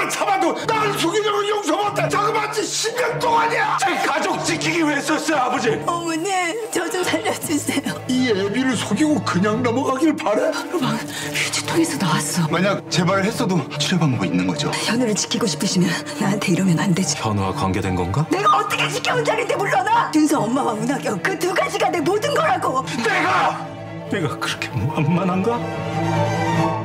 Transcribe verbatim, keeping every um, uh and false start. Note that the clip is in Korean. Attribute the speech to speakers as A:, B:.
A: 얼마나 참아도 날 속이려고 용서 못해. 자그마치 십 년 동안이야. 제 가족 지키기 위해 썼어요, 아버지.
B: 어머니, 저 좀 살려주세요.
A: 이 애비를 속이고 그냥 넘어가길 바래?
B: 방 휴지통에서 나왔어.
A: 만약 재발을 했어도 치료 방법이 있는 거죠.
B: 현우를 지키고 싶으시면 나한테 이러면 안 되지.
C: 현우와 관계된 건가?
B: 내가 어떻게 지켜온 자리인데 물러나? 준서 엄마와 문학영 그 두 가지가 내 모든 거라고.
A: 내가
C: 내가 그렇게 만만한가?